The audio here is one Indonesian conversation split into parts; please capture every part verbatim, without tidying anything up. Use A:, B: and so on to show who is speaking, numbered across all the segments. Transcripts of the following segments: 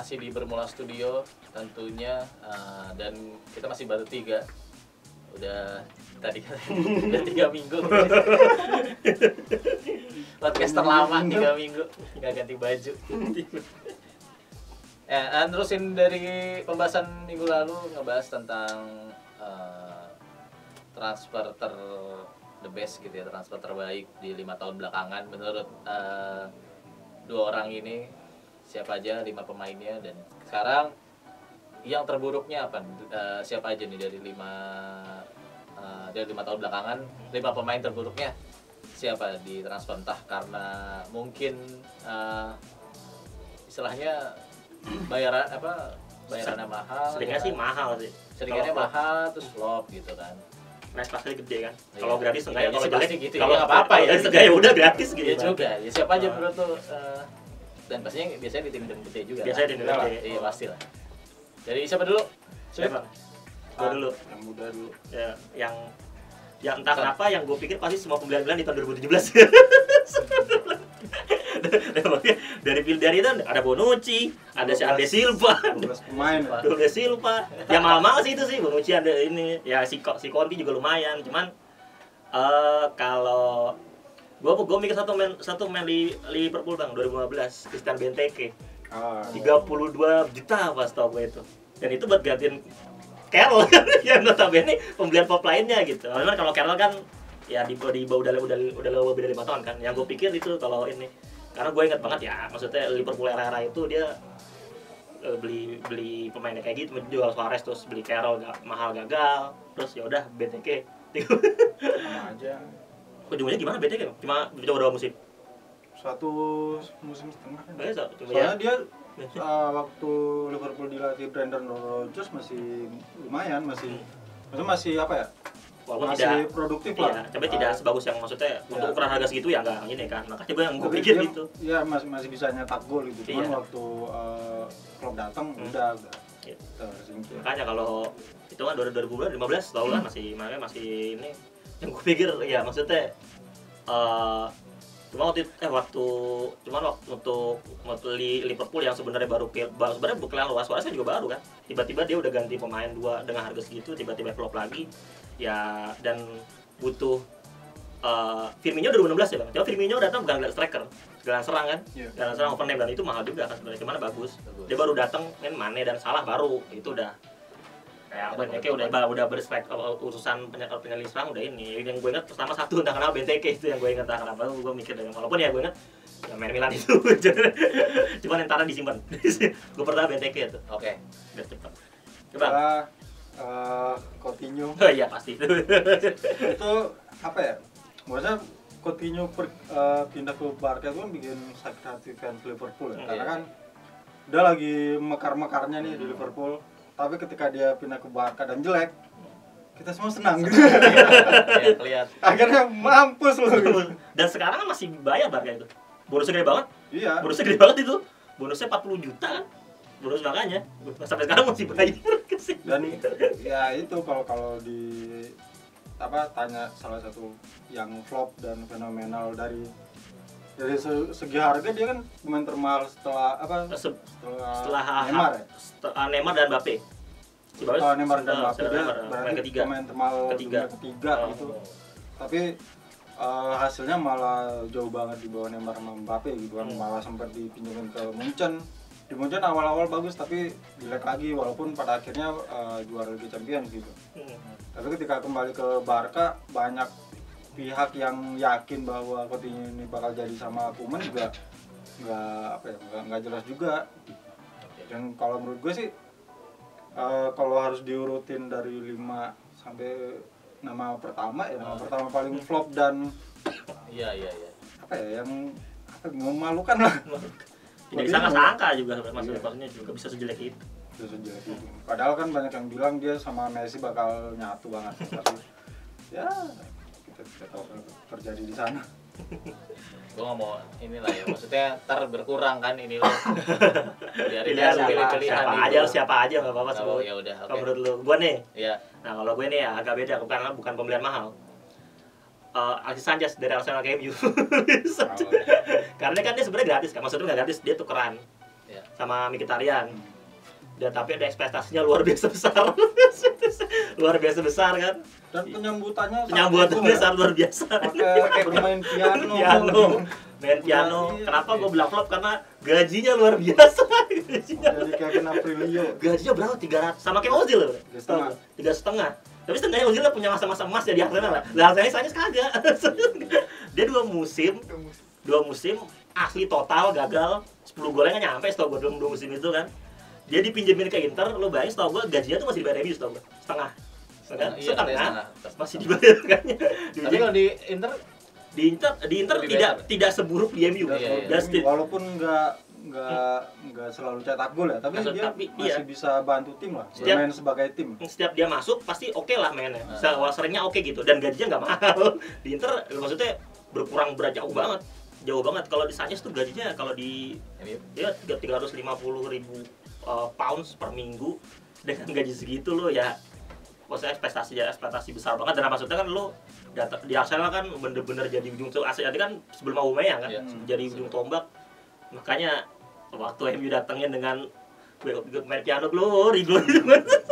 A: masih di Bermula Studio tentunya, uh, dan kita masih baru tiga. Udah tadi kan udah tiga minggu. Podcast terlama tiga minggu nggak ganti baju. Ya, terusin dari pembahasan minggu lalu ngebahas tentang uh, transfer ter the best gitu ya, transfer terbaik di lima tahun belakangan menurut uh, dua orang ini, siapa aja lima pemainnya, dan sekarang yang terburuknya apa? Uh, siapa aja nih dari lima uh, dari lima tahun belakangan, lima pemain terburuknya siapa di transfer, entah karena mungkin uh, istilahnya bayaran apa bayarannya mahal,
B: seringnya
A: ya
B: sih
A: kan?
B: mahal sih,
A: seringnya mahal terus flop gitu kan.
B: price pasnya gede kan.
A: Iya.
B: Kalau gratis enggak ya,
A: Iya,
B: kalau
A: sih
B: jelek
A: pasti gitu,
B: kalau
A: ya, nggak apa-apa ya.
B: gratis enggak ya udah gratis gitu.
A: Iya
B: kan.
A: juga. Ya siapa aja
B: Ah.
A: menurut tuh uh, dan pastinya biasanya di tim-tim gede juga.
B: Biasanya
A: kan?
B: di tim gede.
A: Iya pasti lah. Jadi siapa dulu?
B: Siapa? Gua
C: Ah,
B: dulu.
C: Yang muda dulu.
B: Ya, yang yang entah
A: Son.
B: kenapa yang gue pikir pasti semua pembelian-pembelian di tahun dua ribu tujuh belas. dari dari itu ada Bonucci, ada si Ande Silva,
C: dua belas pemain ya.
B: Ande Silva. Ya mahal-mahal sih itu sih, Bonucci ada ini. Ya si si Conti juga lumayan, cuman eh kalau gua gua mikir satu main satu main di Liverpool Bang dua ribu lima belas, Christian Benteke.
C: Ah,
B: tiga puluh dua juta pas tau gue itu. Dan itu buat gantiin Carroll yang notabene pembelian pop lainnya gitu. Memang kalau Carroll kan ya di di bawah udah udah udah lebih dari lima tahun kan. Yang gue pikir itu kalau ini karena gue ingat banget ya, maksudnya Liverpool era-era itu dia uh, beli beli pemainnya kayak gitu, jual Suarez terus beli Carroll gak, mahal gagal, terus ya udah B T K
C: sama aja.
B: ujungnya gimana B T K? Cuma coba dua musim.
C: Satu musim setengah kan.
B: Eh, so, cuma
C: Soalnya
B: ya.
C: dia uh, waktu Liverpool dilatih Brendan Rodgers masih lumayan, masih maksudnya masih apa ya?
B: Walaupun
C: masih
B: tidak
C: produktif
B: iya,
C: lah.
B: tapi tidak sebagus yang maksudnya
C: Iya.
B: untuk ukuran harga segitu ya enggak ini kan. Makanya gue yang gue
C: Tapi
B: pikir
C: dia-
B: gitu.
C: Iya masih masih bisa nyetak gol gitu. Cuman
B: Iya.
C: waktu uh, Klopp datang
B: Hmm.
C: udah udah
B: Iya.
C: tersingkir.
B: Makanya kalau itu kan dua ribu lima belas tau lah masih makanya masih ini yang gue pikir ya maksudnya eh cuma waktu itu- eh waktu cuman waktu untuk waktu Li- Liverpool yang sebenarnya baru pil- baru sebenarnya bukan luas Suarez juga baru kan, tiba-tiba dia udah ganti pemain dua dengan harga segitu, tiba-tiba flop lagi ya. Dan butuh eh Firmino dua ribu enam belas ya Bang, coba Firmino datang bukan gelandang striker, gelandang serang kan,
C: Iya.
B: gelandang serang open name, dan itu mahal juga kan sebenarnya, cuman bagus.
A: Bagus.
B: Dia baru datang main Mane dan Salah baru itu udah kayak Benteke udah udah berstrike urusan penyerang penyerang serang udah ini. Yang gue ingat pertama satu entah kenapa Benteke itu yang gue ingat, entah kenapa gue mikir dengan walaupun ya gue ingat ya main Milan itu cuman yang taran disimpan. Gue pertama Benteke itu
A: Oke.
B: biar cepat. Coba.
C: Coba uh, Coutinho
B: Oh iya pasti.
C: itu apa ya? Maksudnya Coutinho per, uh, pindah ke Barca itu kan bikin sakit hati fans Liverpool ya.
B: Hmm,
C: Karena
A: iya.
C: kan udah lagi mekar-mekarnya nih di Liverpool. Tapi ketika dia pindah ke Barca dan jelek, kita semua senang gitu.
A: Ya, kelihatan.
C: Akhirnya mampus loh gitu.
B: Dan sekarang kan masih bayar Barca itu. Bonusnya gede banget.
C: Iya.
B: Bonusnya gede banget itu. Bonusnya empat puluh juta kan. Bonus makanya sampai sekarang masih bayar.
C: Dan ya itu kalau kalau di apa tanya salah satu yang flop dan fenomenal dari dari se- segi harga dia kan pemain termahal setelah apa
B: Se-
C: setelah,
B: setelah
C: Neymar ya.
B: setelah Neymar dan Mbappe. Si Bagus,
C: Setelah Neymar dan Mbappe
B: setelah
C: dia
B: Neymar,
C: berarti
B: pemain ketiga.
C: pemain termahal
B: Ketiga.
C: dunia ketiga
B: Oh.
C: gitu. Tapi eh, hasilnya malah jauh banget di bawah Neymar sama Mbappe gitu kan.
B: Hmm.
C: Malah sempat dipinjemin ke Munchen. Di Munchen awal-awal bagus tapi jelek lagi walaupun pada akhirnya eh, juara Liga Champions gitu.
B: Hmm.
C: Tapi ketika kembali ke Barca banyak pihak yang yakin bahwa Coutinho ini bakal jadi sama Koeman juga nggak apa ya nggak nggak jelas juga. Dan kalau menurut gue sih eh, kalau harus diurutin dari lima sampai nama pertama ya nama pertama paling flop dan
A: Iya, iya, iya.
C: apa ya yang apa memalukan lah.
B: Tidak disangka-sangka juga
C: Iya.
B: maksudnya maksudnya juga bisa sejelek itu.
C: Itu sejauh itu. Padahal kan banyak yang bilang dia sama Messi bakal nyatu banget. Tapi ya kita tidak tahu apa yang terjadi di sana.
A: Gue nggak mau inilah ya, maksudnya ntar berkurang kan ini loh. Biarin
B: Pilihan
A: aja
B: siapa,
A: pilih-pilihan
B: siapa
A: gitu.
B: aja siapa aja nggak apa-apa
A: Oh,
B: sebut.
A: ya udah,
B: Kalau
A: oke.
B: menurut lu, gua nih.
A: Iya.
B: Nah kalau gue nih ya agak beda karena bukan pembelian mahal. Uh, Alexis Sanchez dari Arsenal ke M U. Karena kan dia sebenarnya gratis kan, maksudnya nggak gratis, dia tukeran.
A: Iya.
B: sama Mkhitaryan. Dan tapi ada ekspektasinya luar biasa besar. Luar biasa besar kan.
C: Dan penyambutannya
B: Penyambutannya sangat luar biasa.
C: pakai bermain piano.
B: Piano. Main piano.
C: Iya.
B: Kenapa gue bilang flop? Karena gajinya luar biasa. Gajinya.
C: Jadi Kevin Aprilio.
B: Gajinya berapa? tiga ratus. Sama kayak Ozil loh.
C: Tiga setengah.
B: Tiga setengah. Tapi setengahnya Ozil punya masa-masa emas ya di Arsenal lah. Lah Arsenal Sanchez kagak. Dia dua musim, dua musim asli total gagal. sepuluh golnya nggak nyampe setahu gue dalam dua musim itu kan. Dia dipinjemin ke Inter, lo bayangin setahu gue gajinya tuh masih dibayar M U setahu gue. Setengah. Setengah.
A: Iya,
B: Setengah.
A: setengah.
B: Masih dibayar kan.
A: Tapi kalau di Inter
B: di Inter di Inter
A: Lebih
B: tidak
A: better.
B: tidak seburuk di M U.
C: Udah
A: Iya,
C: selalu
A: iya.
B: That's it.
C: Walaupun nggak nggak nggak selalu cetak gol ya, tapi
B: Maksud-
C: dia
B: tapi
C: masih
B: iya.
C: bisa bantu tim lah,
B: Setiap-
C: bermain sebagai tim.
B: Setiap dia masuk pasti oke lah mainnya.
A: Ah.
B: Se- Seringnya oke gitu dan gajinya nggak mahal. Di Inter maksudnya berkurang berat jauh banget. Jauh banget. Kalau di Sanchez tuh gajinya kalau di
A: M U.
B: ya tiga ratus lima puluh ribu uh, pounds per minggu dengan gaji segitu lo ya maksudnya ekspektasi ya ekspektasi besar banget dan maksudnya kan lo data, di Arsenal kan bener-bener jadi ujung tuh asli kan sebelum Aubameyang kan
A: Iya.
B: jadi ujung tombak makanya waktu M U datangnya dengan main piano glory glory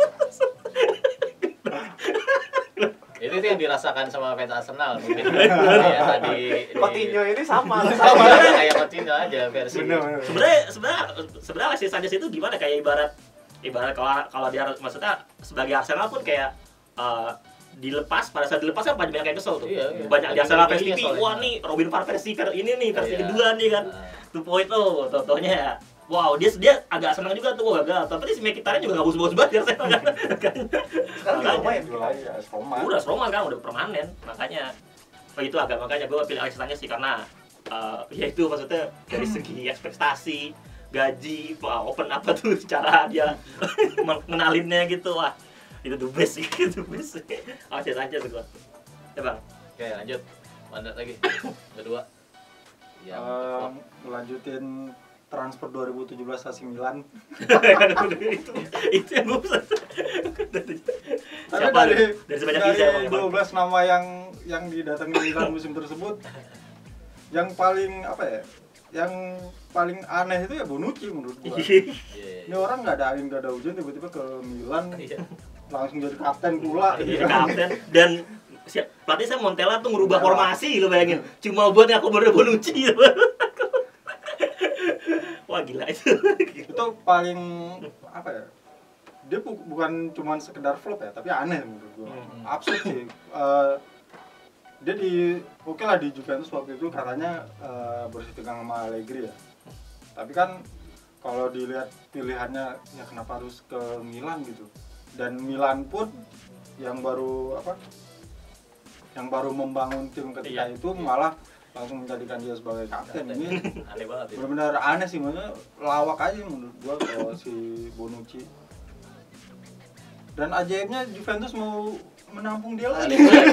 A: Itu itu yang dirasakan sama fans Arsenal mungkin. Kayak tadi di-
D: Coutinho ini sama.
A: sama kayak Coutinho aja versi.
B: sebenarnya sebenarnya sebenarnya Alexis Sanchez itu gimana kayak ibarat ibarat kalau kalau dia maksudnya sebagai Arsenal pun kayak uh, dilepas pada saat dilepas kan banyak banyak yang kesel tuh
A: Iya, iya.
B: banyak di Arsenal fans T V
A: Soalnya.
B: wah nih Robin Van Persie ver- ini nih versi
A: Iya.
B: kedua nih kan
A: Nah.
B: two point oh totonya wow dia dia agak senang juga tuh wah gagal tapi si Mkhitaryan juga nggak bagus-bagus banget ya Arsenal kan
D: Sekarang udah main
C: Dulu lagi ya, Roma.
B: udah Roma kan udah permanen makanya oh itu agak makanya gue pilih Alexis Sanchez sih karena uh, ya itu maksudnya dari segi ekspektasi gaji wah, open apa tuh cara dia mengenalinnya gitu wah itu the best sih itu best Alexis Sanchez gue ya bang
A: Oke, lanjut. Mandat lagi. Kedua. Ya.
C: Eh, melanjutin transfer dua ribu tujuh belas A C Milan.
B: itu itu yang gue pesan
C: Tapi
B: Siapa?
C: dari
B: Dari sebanyak ini siapa,
C: dari
B: Bang?
C: dua belas nama yang yang didatangi Milan musim tersebut, yang paling apa ya? Yang paling aneh itu ya Bonucci menurut gua.
A: Iya,
C: Ini
A: iya.
C: orang nggak ada angin nggak ada hujan tiba-tiba ke Milan
A: Iya.
C: langsung jadi kapten pula.
B: Jadi kapten dan siap pelatih saya Montella tuh ngerubah formasi lo bayangin cuma buat ngakomodir Bonucci wah gila itu
C: Itu paling apa ya? Dia bu- bukan cuma sekedar flop ya, tapi aneh menurut gua.
B: Hmm.
C: Absurd sih. Eh, dia di oke lah di Juventus waktu itu katanya uh, bersih tegang sama Allegri ya. Tapi kan kalau dilihat pilihannya ya kenapa harus ke Milan gitu. Dan Milan pun yang baru apa? Yang baru membangun tim ketika
B: Iya.
C: itu malah langsung menjadikan dia sebagai kapten. Ini
A: Aneh banget itu.
C: benar-benar aneh sih, maksudnya lawak aja menurut gua kalau si Bonucci. Dan ajaibnya Juventus mau menampung dia lagi.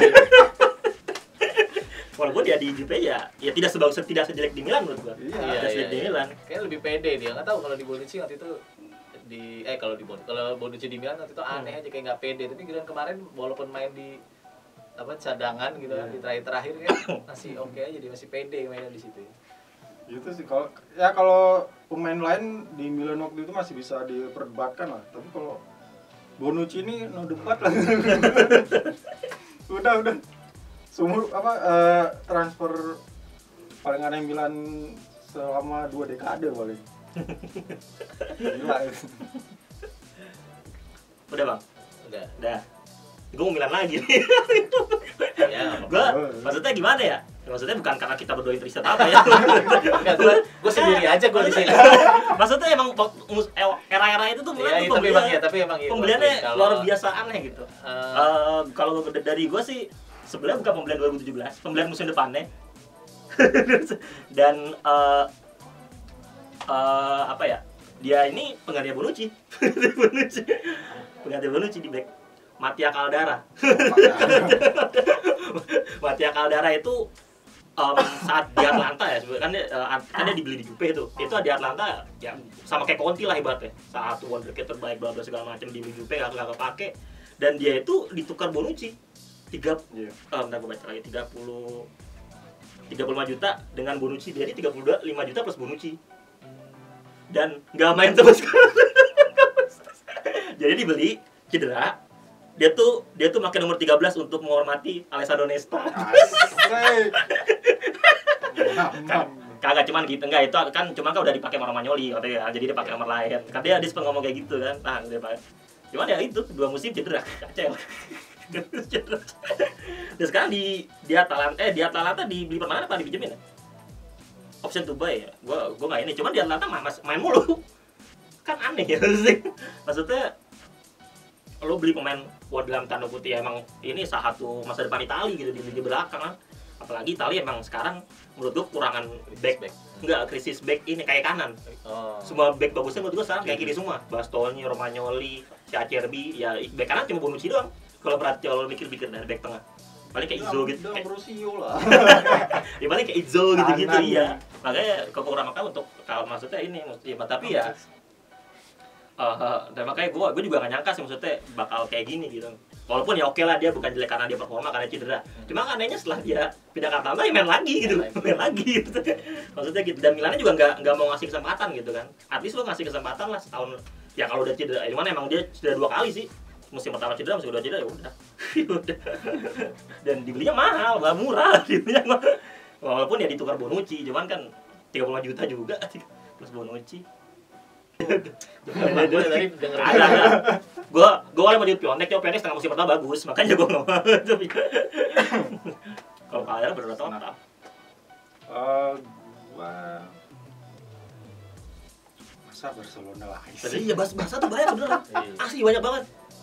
B: walaupun dia di Juve ya ya tidak sebagus tidak sejelek di Milan menurut gua
C: Iya.
A: Iya,
B: tidak
A: iya,
B: sejelek di
A: iya.
B: Milan
A: Kayaknya lebih pede dia. Nggak tahu kalau di Bonucci waktu itu di eh kalau di Bon kalau Bonucci di Milan waktu itu aneh aja kayak nggak pede. Tapi giliran kemarin walaupun main di apa cadangan gitu kan
C: Iya.
A: di terakhir-terakhir kan masih oke aja dia masih pede mainnya di situ.
C: Gitu sih kalau ya kalau pemain lain di Milan waktu itu masih bisa diperdebatkan lah. Tapi kalau Bonucci ini no debat lah. udah udah. Sumur apa eh, transfer paling aneh Milan selama dua dekade paling. Gila itu.
B: udah bang
A: Udah.
B: udah gue mau Milan lagi nih
A: Ya, nggak
B: gue
C: apa-apa.
B: maksudnya gimana ya maksudnya bukan karena kita berdua interest apa ya
A: Enggak, gue gue sendiri aja gue di sini.
B: maksudnya emang waktu mus- eh, era-era itu tuh Milan
A: Iya,
B: tuh
A: tapi
B: pembelian-
A: emang ya, tapi emang itu.
B: pembeliannya
A: Kalau,
B: luar biasa aneh gitu
A: eh,
B: Eh, kalau dari gue sih sebenarnya bukan pembelian dua ribu tujuh belas, pembelian musim depannya. Dan eh eh, apa ya? Dia ini pengganti Bonucci. Bonucci. Pengganti Bonucci di back. Mattia Caldara. Mattia Caldara itu em, saat di Atlanta ya, sebenarnya kan dia, eh, kan dia dibeli di Juve itu. Itu di Atlanta ya sama kayak Conti lah ibaratnya. Satu wonderkid terbaik bla bla segala macam di Juve enggak enggak kepake. Dan dia itu ditukar Bonucci tiga
C: Iya.
B: eh bentar gue baca lagi tiga puluh tiga puluh lima juta dengan Bonucci, jadi tiga puluh lima juta plus Bonucci. dan nggak main terus. Jadi dibeli cedera, dia tuh dia tuh pakai nomor tiga belas untuk menghormati Alessandro Nesta.
C: Asik.
B: Kan, kagak cuman gitu, enggak itu kan cuma kan udah dipakai sama Romagnoli katanya, jadi dia pakai nomor lain. Kan dia dia sempat ngomong kayak gitu kan. Nah, dia pakai. Cuman ya itu dua musim cedera, kacau. Cedera. Dan sekarang di di Atalanta eh di Atalanta dibeli permanen apa dipinjemin ya? Option to buy ya. Gua gua enggak ini, cuman di Atalanta mas, main mulu. Kan aneh ya sih. Maksudnya lo beli pemain buat dalam tanda kutip ya, emang ini salah satu masa depan Italia gitu di lini belakang kan. Apalagi Italia emang sekarang menurut gue kurangan back, back. Enggak, krisis back ini kayak kanan. Oh. Semua back bagusnya menurut gue sekarang kayak kiri semua. Bastoni, Romagnoli, si Acerbi, ya back kanan cuma Bonucci doang. Kalau perhati kalau mikir-mikir dari back tengah. Paling kayak Izzo gitu.
C: Udah Brosio lah.
B: Ya paling kayak Izzo gitu-gitu iya. Makanya kekurangan kan untuk kalau maksudnya ini ya, tapi ya Uh, uh, dan makanya gue gue juga gak nyangka sih maksudnya bakal kayak gini gitu. Walaupun ya oke lah dia bukan jelek karena dia performa, karena cedera. Cuma anehnya setelah dia pindah ke Atalanta ya main lagi gitu, main lagi gitu. Maksudnya gitu. Dan Milan juga nggak nggak mau ngasih kesempatan gitu kan. At least lo ngasih kesempatan lah setahun. Ya kalau udah cedera, cuman emang dia cedera dua kali sih. Musim pertama cedera, musim kedua cedera ya udah. Dan dibelinya mahal, gak murah. Dibelinya mahal. Walaupun ya ditukar Bonucci, cuman kan tiga puluh lima juta juga plus Bonucci.
A: Gue tadi denger
B: gue gue awalnya mau di Piontek, ya Piontek setengah musim pertama bagus, makanya gue nggak mau. Kalau kalian berapa tahun apa?
C: Eh, gua masa Barcelona lah.
B: Iya, bahasa bahasa tuh banyak sebenarnya. Asli banyak banget.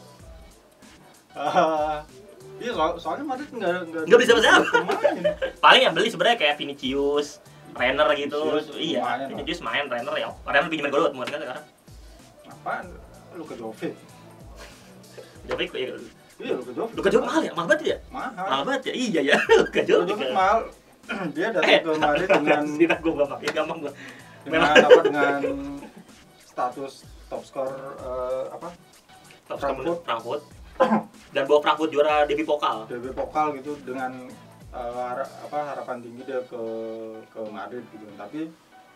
C: Uh, iya soal, soalnya Madrid nggak nggak
B: nggak bisa siapa. Paling yang beli sebenarnya kayak Vinicius, Renner gitu.
C: Vinicius
B: Iya,
C: main,
B: Vinicius main, Renner ya. Renner pinjaman gue buat kan sekarang.
C: Apaan? Luka Jovic.
B: Jovic iya.
C: Iya Luka Jovic.
B: Luka Jovic mahal ya, mahal banget ya.
C: Mahal.
B: Mahal banget ya. Iya ya, Luka
C: Luka
B: Jovic.
C: Jovic mahal. Dia datang
B: Eh,
C: ke Madrid dengan
B: tidak gue gak pakai gampang gue.
C: dengan apa dengan status top skor uh, apa?
B: Top
C: Frankfurt.
B: Frankfurt. Dan bawa Frankfurt juara D B Pokal.
C: D B Pokal gitu dengan uh, har- apa harapan tinggi dia ke ke Madrid gitu. Tapi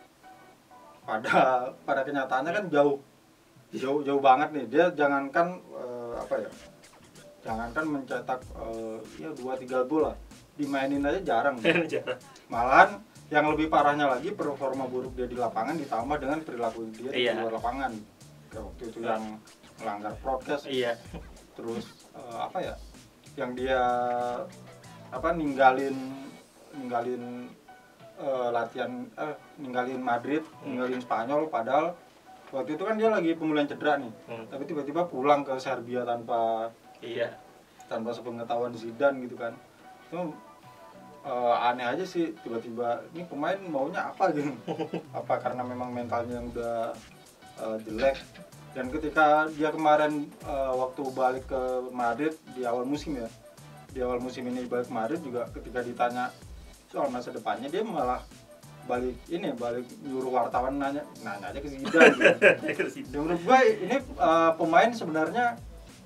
C: pada pada kenyataannya kan jauh jauh jauh banget nih. Dia jangankan uh, apa ya? Jangankan mencetak uh, ya dua tiga gol lah. Dimainin aja jarang. Gitu. Malahan yang lebih parahnya lagi performa buruk dia di lapangan ditambah dengan perilaku dia di
B: iya.
C: luar lapangan. Kayak waktu itu yang melanggar prokes.
B: Iya.
C: Terus uh, apa ya? Yang dia apa ninggalin ninggalin uh, latihan eh ninggalin Madrid, ninggalin Spanyol padahal waktu itu kan dia lagi pemulihan cedera nih. Hmm. Tapi tiba-tiba pulang ke Serbia tanpa
B: iya.
C: tanpa sepengetahuan Zidane gitu kan. Itu uh, aneh aja sih tiba-tiba ini pemain maunya apa gitu. Apa karena memang mentalnya yang udah uh, jelek. Dan ketika dia kemarin uh, waktu balik ke Madrid di awal musim ya, di awal musim ini balik ke Madrid juga ketika ditanya soal masa depannya dia malah balik ini balik nyuruh wartawan nanya nanya aja ke Zidane gitu. Dan menurut gue ini uh, pemain sebenarnya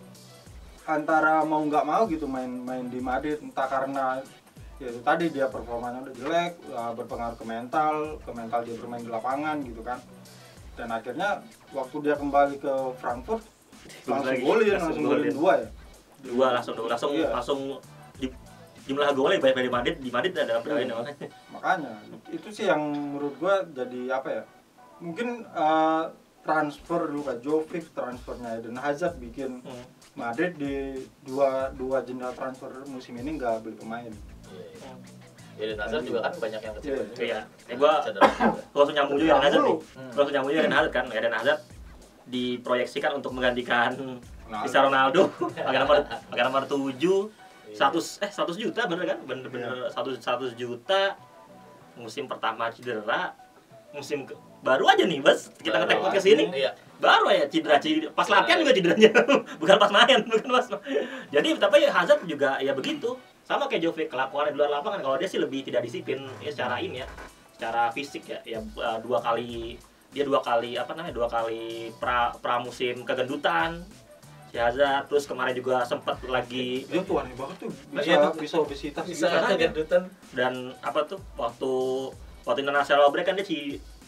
C: antara mau nggak mau gitu main main di Madrid, entah karena ya itu tadi dia performanya udah jelek, uh, berpengaruh ke mental, ke mental dia bermain di lapangan gitu kan. Dan akhirnya waktu dia kembali ke Frankfurt langsung golin, langsung golin dua ya.
B: Dua langsung langsung iya. langsung di, jumlah golnya banyak dari Madrid, di Madrid ada berapa ini makanya. Makanya
C: itu sih yang menurut gua jadi apa ya? Mungkin uh, transfer Luka Jovic, transfernya Eden Hazard bikin hmm. Madrid di dua dua jendela transfer musim ini nggak beli pemain.
A: Iya. Eden Hazard juga kan banyak yang kecil.
B: Iya. Eh gua langsung nyambung juga Eden Hazard nih. Langsung nyambung juga Eden Hazard kan. Eden Hazard diproyeksikan untuk menggantikan Cristiano Ronaldo pakai nomor pakai nomor tujuh seratus eh seratus juta bener kan? Bener-bener seratus seratus juta musim pertama cedera. Musim ke, baru aja nih, Bas. Kita ngetek podcast ini. Iya. Baru ya cedera, cedera. Pas latihan juga cederanya. Bukan pas main, bukan pas. Jadi tapi Hazard juga ya begitu. Sama kayak Jovic, kelakuannya di luar lapangan kalau dia sih lebih tidak disiplin ya secara ini ya, secara fisik ya, ya dua kali dia dua kali apa namanya dua kali pra pra musim kegendutan si Hazard, terus kemarin juga sempat lagi
C: dia tuh aneh banget tuh bisa
A: ya,
C: bisa obesitas
A: bisa kegendutan
B: dan apa tuh waktu waktu international break kan dia si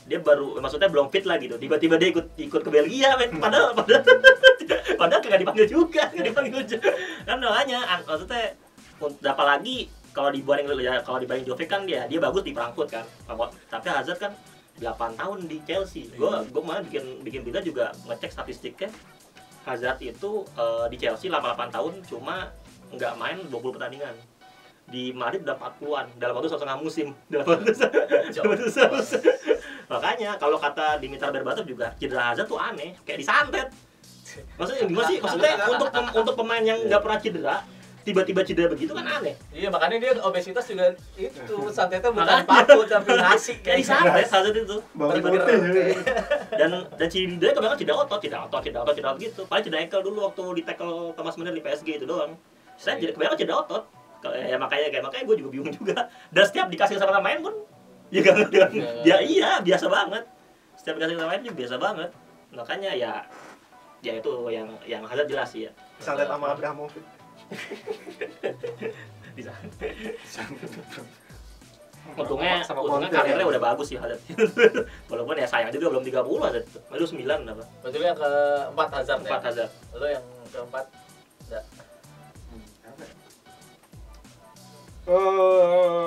B: dia baru maksudnya belum fit lah gitu. Tiba-tiba dia ikut ikut ke Belgia, men. Padahal padahal padahal kagak dipanggil juga, kagak dipanggil juga. Kan makanya maksudnya apalagi kalau dibanding ya kalau dibanding Jovic kan dia dia bagus di Frankfurt kan. Tapi Hazard kan delapan tahun di Chelsea. Gua gua malah bikin bikin berita juga ngecek statistiknya. Hazard itu uh, di Chelsea selama delapan tahun cuma nggak main dua puluh pertandingan. Di Madrid udah empat puluhan dalam waktu setengah musim. Dalam waktu setengah musim. Makanya kalau kata Dimitar Berbatov juga cedera Hazard tuh aneh, kayak disantet. Maksudnya gimana sih? Maksudnya untuk pem, untuk pemain yang nggak pernah cedera tiba-tiba cedera begitu kan aneh.
A: Iya, makanya dia obesitas juga itu santetnya bukan paku tapi nasi
B: kayak disantet Hazard itu.
C: Tiba-tiba
B: dan dan cedera kebanyakan cedera otot, cedera otot, cedera otot, cedera otot gitu. Paling cedera ankle dulu waktu di tackle Thomas Müller di P S G itu doang. Saya jadi kebanyakan cedera otot. Ya makanya kayak makanya gue juga bingung juga. Dan setiap dikasih sama main pun ya gak ya iya biasa banget. Setiap dikasih sama main juga biasa banget. Makanya ya ya itu yang yang Hazard jelas sih ya.
D: Santet sama Abramovich.
B: Bisa. Untungnya, untungnya karirnya udah bagus sih Hazard. Walaupun ya sayang juga belum tiga puluh Hazard. Baru sembilan apa?
A: Betul yang keempat Hazard ya?
B: Empat Hazard.
A: Lo yang keempat enggak?
C: Eh,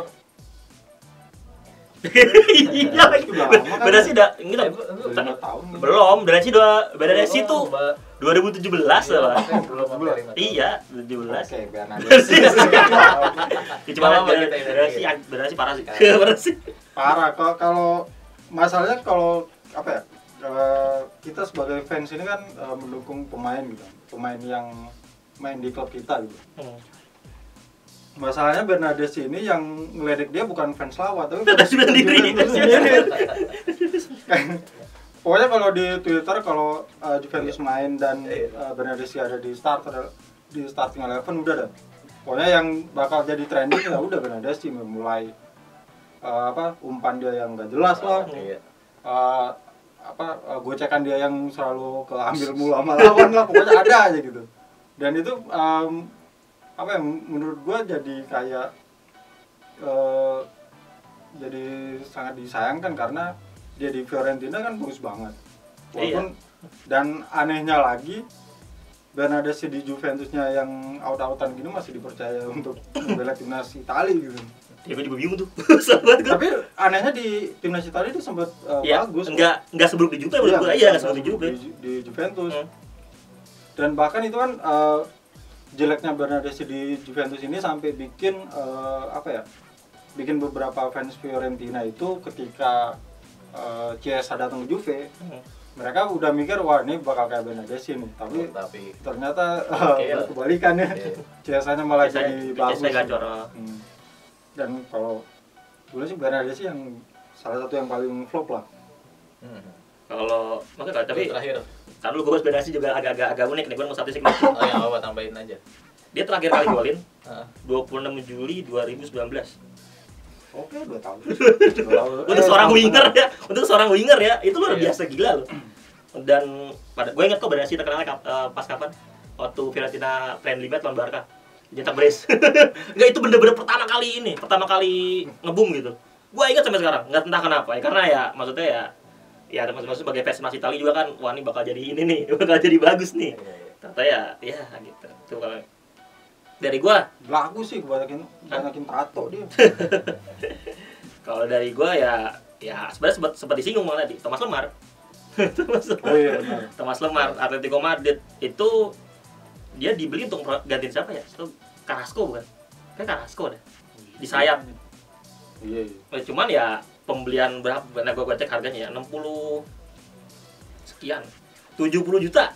B: Iya, beda sih dah, ini
C: lima tahun.
B: belum, beda sih dua, beda dari situ dua ribu tujuh belas lah. Iya, tujuh belas.
C: Oke, biar nanti.
B: Cuma beda sih, beda sih parah sih. Parah sih.
C: Parah kalau kalau masalahnya kalau apa ya? Uh, kita sebagai fans ini kan uh, mendukung pemain gitu, pemain yang main di klub kita gitu. Hmm. Masalahnya Bernardes ini yang ngeledek dia bukan fans lawan tapi fans sendiri. Pokoknya kalau di Twitter kalau uh, Juventus main dan uh, Bernardes ada di starter di starting eleven udah dah. Pokoknya yang bakal jadi trending ya udah Bernardes sih mulai uh, apa umpan dia yang enggak jelas lah. Uh, apa uh, gocekan dia yang selalu keambil mulu sama lawan lah, pokoknya ada aja gitu. Dan itu um, apa ya menurut gua jadi kayak uh, jadi sangat disayangkan karena dia di Fiorentina kan bagus banget. Walaupun iya. Dan anehnya lagi Bernardes di Juventusnya yang out-outan gini masih dipercaya untuk membela timnas Italia gitu.
B: Ya gue juga bingung tuh.
C: Tapi anehnya di timnas Italia dia sempat uh,
B: ya,
C: bagus.
B: Enggak enggak seburuk di Juve menurut gua. Iya, enggak seburuk di Juve.
C: Di, di Juventus. Hmm. Dan bahkan itu kan uh, jeleknya Bernardes di Juventus ini sampai bikin uh, apa ya? Bikin beberapa fans Fiorentina itu ketika uh, Chiesa datang ke Juve, hmm. mereka udah mikir wah ini bakal kayak Bernardes ini, tapi, oh, tapi ternyata uh, kebalikan ya. Chiesa-nya malah Chiesa, jadi bagus. Hmm. Dan kalau dulu sih Bernardes yang salah satu yang paling flop lah.
B: Hmm. Kalau makanya tapi terakhir kan dulu gue bahas Bernardes juga agak-agak agak unik nih, gue mau statistik nih.
A: Oh ya, apa tambahin aja.
B: Dia terakhir kali golin dua puluh enam Juli dua ribu sembilan belas.
C: Oke, dua tahun.
B: Untuk seorang winger ya, untuk seorang winger ya, itu luar biasa gila loh. Dan pada gue ingat kok Bernardes terkenal uh, pas kapan? Waktu Fiorentina friendly match lawan Barca. Nyetak brace. Enggak, itu bener-bener pertama kali ini, pertama kali ngebum gitu. Gue ingat sampai sekarang, nggak entah kenapa ya, karena ya maksudnya ya ya maksud sebagai fans Mas Italia juga kan, wah ini bakal jadi ini nih, bakal jadi bagus nih. Ternyata ya, ya gitu. Tuh kalau dari gua
C: bagus sih, banyakin banyakin tato dia.
B: Kalau dari gua ya ya sebenarnya sempat sempat disinggung malah tadi Thomas Lemar. Thomas Lemar. Oh iya benar. Thomas Lemar Atletico Madrid itu dia dibeli untuk gantiin siapa ya? Carrasco bukan? Kayak Carrasco deh. Di sayap.
C: Iya, iya.
B: Cuman ya pembelian berapa? Nah, gua, gua cek harganya ya enam puluh sekian. tujuh puluh juta.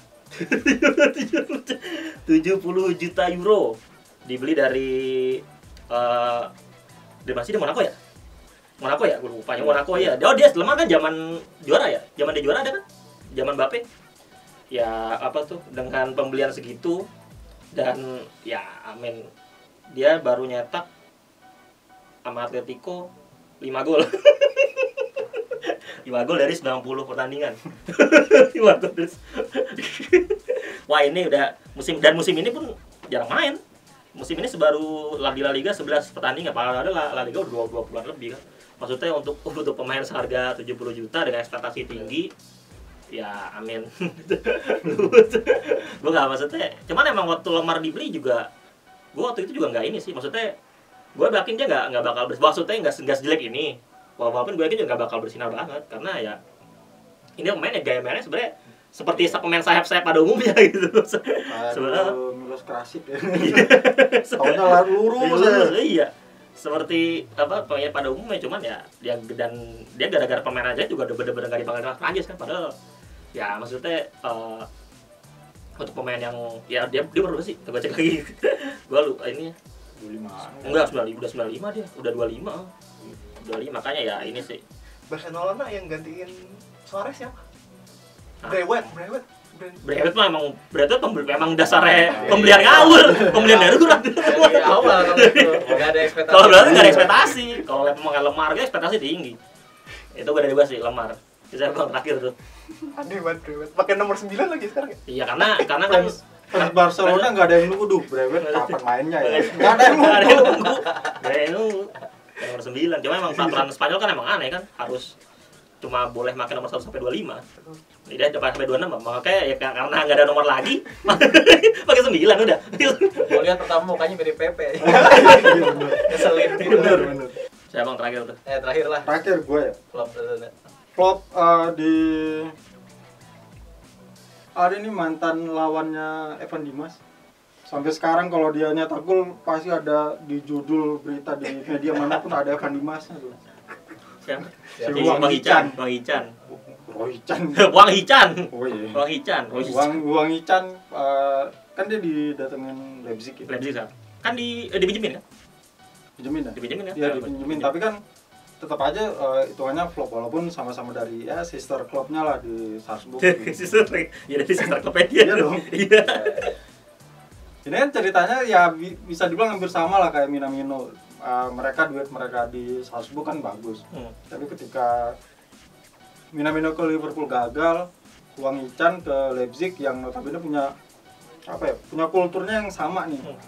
B: tujuh puluh juta euro. Dibeli dari uh, dari mana sih, di Monaco ya? Monaco ya, gue lupa. Monaco ya. Oh, dia Lemar kan zaman juara ya? Zaman dia juara ada kan? Zaman Mbappe. Ya apa tuh, dengan pembelian segitu dan ya amin, dia baru nyetak sama Atletico lima gol. lima gol dari sembilan puluh pertandingan. lima gol dari... Wah, ini udah musim, dan musim ini pun jarang main. musim ini sebaru La- di La Liga sebelas pertandingan, padahal ada La, La Liga udah dua puluh lebih kan. Maksudnya untuk untuk pemain seharga tujuh puluh juta dengan ekspektasi tinggi, ya amin. Gue nggak maksudnya, cuman emang waktu Lemar dibeli juga, gue waktu itu juga nggak ini sih, maksudnya gue yakin dia nggak nggak bakal bersih, maksudnya nggak nggak sejelek ini, walaupun gue yakin juga nggak bakal bersinar banget, karena ya ini pemainnya gaya mainnya sebenarnya seperti pemain sayap-sayap pada umumnya gitu.
C: Kayak
B: Sebenarnya
C: Milos Krasik ya. Tahunnya lalu lurus
B: Lurus,
C: ya.
B: iya. Seperti apa pemain pada umumnya, cuman ya dia dan dia gara-gara pemain aja juga udah bener-bener nggak dipanggil ke Prancis kan, padahal ya maksudnya uh, untuk pemain yang ya dia dia berapa sih? Coba cek lagi. Gua lupa ini.
C: dua puluh lima.
B: Enggak, sembilan puluh lima, udah sembilan puluh lima dia, udah dua puluh lima. dua puluh lima makanya ya ini sih.
D: Barcelona yang gantiin Suarez siapa?
B: Hah?
D: Brewet, Brewet.
B: Brewet mah emang Brewet pembeli memang dasarnya pembelian ngawur, pembelian darurat.
A: Dari awal kalau itu nggak ada ekspektasi.
B: Kalau Brewet nggak ada ekspektasi, kalau pemain Lemar dia ekspektasi tinggi. Itu gue dari gua sih Lemar. Saya bang terakhir tuh.
D: Aneh banget Brewet. Pakai nomor sembilan lagi sekarang ya?
B: Iya karena karena kan
C: Fans Barcelona nggak ada yang nunggu, duh Brewet kapan mainnya ya? Nggak ada yang
B: nggak ada yang
C: nunggu.
B: nunggu, nggak ada yang nunggu. Nomor sembilan, cuma emang peraturan Spanyol kan emang aneh kan, harus cuma boleh pakai nomor satu sampai dua puluh lima. Jadi ada sampai dua puluh enam, makanya ya karena nggak ada nomor lagi, pakai sembilan udah.
A: Mau lihat pertama mukanya mirip Pepe. Keselin.
C: Bener bener.
B: Saya bang terakhir tuh.
A: Eh terakhir lah.
C: Terakhir gue ya.
A: Flop dulu.
C: Flop uh, di ada ini mantan lawannya Evan Dimas. Sampai sekarang kalau dia nyetak gol pasti ada di judul berita di media manapun ada Evan Dimasnya tuh.
B: Siapa?
C: Si
B: Si
C: Wang
B: Wang
C: Hichan.
B: Hichan, Wang Hichan.
C: Roy Chan.
B: Wang Hichan.
C: Oh iya.
B: Wang Hichan, Wang Hichan.
C: Wang Wang Hichan uh, kan dia didatengin Leipzig ya.
B: Leipzig kan? Kan di eh, dipinjemin kan?
C: Pinjemin ya?
B: Dipinjemin kan?
C: Iya dipinjemin, tapi kan tetap aja uh, hitungannya flop walaupun sama-sama dari ya sister clubnya lah di Salzburg.
B: Sister, ya dari sister klubnya dia.
C: Iya dong.
B: Iya.
C: Ini kan ceritanya ya bi- bisa dibilang hampir sama lah kayak Minamino. Uh, mereka duet mereka di Salzburg kan bagus.
B: Hmm.
C: Tapi ketika Minamino ke Liverpool gagal, Wang Hichan ke Leipzig yang notabene punya apa ya? Punya kulturnya yang sama nih.
B: Hmm.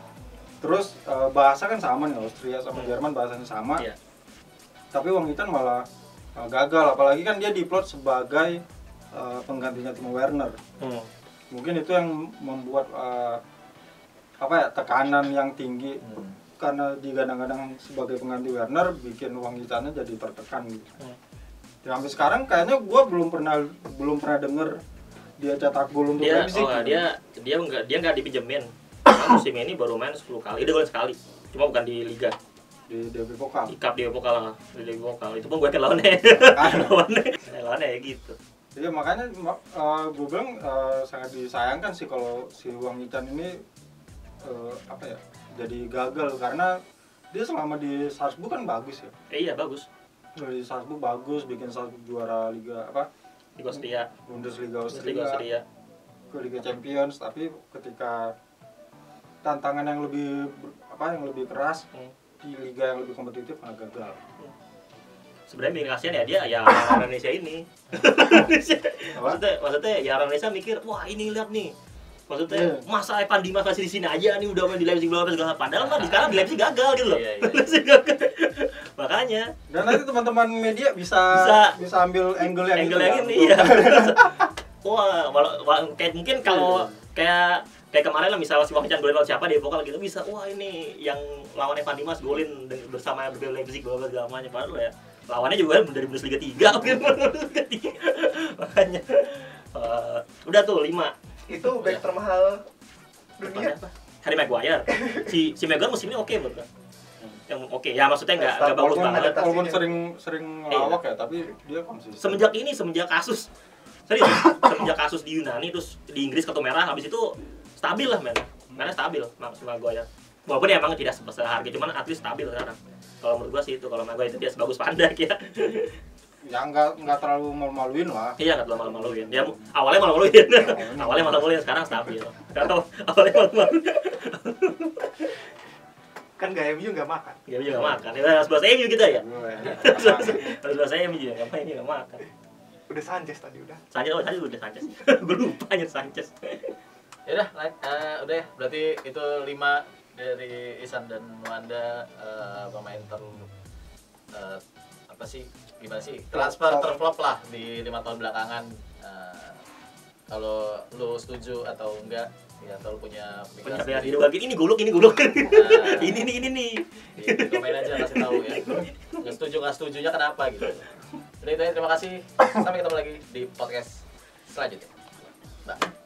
C: Terus uh, bahasa kan sama nih, Austria sama
B: Hmm.
C: Jerman bahasanya sama.
B: Iya.
C: Tapi Wang Hichan malah uh, gagal, apalagi kan dia diplot sebagai uh, penggantinya Timo Werner.
B: Hmm.
C: Mungkin itu yang membuat uh, apa ya tekanan yang tinggi
A: Hmm.
C: karena digadang-gadang sebagai pengganti Werner bikin Wang Hichannya jadi tertekan gitu.
B: Hmm.
C: Ya sampai sekarang kayaknya gue belum pernah belum pernah denger dia cetak gol untuk
B: Dia
C: Leipzig.
B: oh
C: gitu.
B: dia dia enggak dia enggak dipinjemin. Karena musim ini baru main sepuluh kali. Dia gol sekali. Cuma bukan di liga.
C: Di D B Pokal.
B: Di cup di pokal lah. Di D B pokal. Itu pun gue kan lawannya. lawannya. Lawannya ya gitu.
C: Iya makanya uh, gue bilang uh, sangat disayangkan sih kalau si Wang Hichan ini uh, apa ya jadi gagal karena dia selama di Salzburg kan bagus ya.
B: Eh, iya bagus.
C: Di Salzburg bagus, bikin Salzburg juara Liga apa?
B: Di Austria.
C: Bundesliga
B: Liga
C: Austria,
B: Austria.
C: ke Liga Champions, tapi ketika tantangan yang lebih apa yang lebih keras
B: Hmm.
C: di liga yang lebih kompetitif malah gagal.
B: Sebenarnya bikin kasihan ya dia ya orang Indonesia ini. Indonesia. maksudnya maksudnya ya orang Indonesia mikir, wah ini lihat nih. Maksudnya
C: Yeah.
B: masa Evan Dimas masih di sini aja nih udah main di Leipzig belum segala padahal mah di sekarang di Leipzig gagal gitu loh.
A: Iya, iya.
B: Leipzig gagal. Makanya
C: Dan nanti teman-teman media bisa
B: Bisa.
C: bisa, ambil angle yang
B: angle
C: itu
B: yang
C: kan,
B: ini
C: untuk-
B: ya. Wah, walau, wa- kayak mungkin kalau kayak kayak kemarin lah misalnya si Wang Hichan golin lawan siapa di vokal gitu bisa wah ini yang lawan Evan Dimas golin dengan- bersama yang Leipzig bla bla segala macam padahal ya lawannya juga dari Bundesliga tiga Bundesliga tiga makanya uh, udah tuh lima
D: Itu back termahal dunia.
B: apa Harry Maguire si si Maguire musim ini oke menurut gue yang oke ya maksudnya nggak nggak bagus
C: walaupun,
B: banget
C: walaupun sering sering
B: Iya.
C: lawak ya, tapi dia konsisten.
B: semenjak ini semenjak kasus serius semenjak kasus di Yunani terus di Inggris kartu merah habis itu stabil lah men mainnya stabil Mas Maguire walaupun ya emang tidak sebesar harga cuman at least stabil sekarang kalau menurut gua sih itu kalau Maguire itu dia sebagus Van Dijk ya
C: Ya nggak nggak terlalu malu-maluin lah.
B: iya nggak terlalu malu-maluin dia awalnya malu-maluin awalnya malu-maluin sekarang stabil karena awalnya malu-maluin
D: Kan gak M U gak makan.
B: dia juga nggak makan ya harus bahasa M U kita ya
C: Gue,
B: harus bahasa M U juga nggak main nggak makan
D: Udah Sanchez tadi udah.
B: Sanchez oh tadi udah Sanchez gue lupa aja Sanchez
A: Ya udah, like, uh, udah ya. Berarti itu lima dari Isan dan Wanda, uh, pemain ter uh, apa sih gimana sih transfer terflop lah di lima tahun belakangan. Uh, kalau lu setuju atau enggak ya, atau lu punya pikiran
B: Punya
A: sendiri,
B: bagi ini golok ini golok
A: Nah.
B: ini nih ini nih
A: di komen aja, kasih tahu ya nggak setuju nggak setujunya kenapa gitu. Jadi itu aja, terima kasih, sampai ketemu lagi di podcast selanjutnya. Bye.